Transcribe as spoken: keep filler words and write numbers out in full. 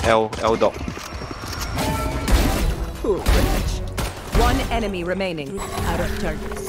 L, L dot. One enemy remaining. Out of targets.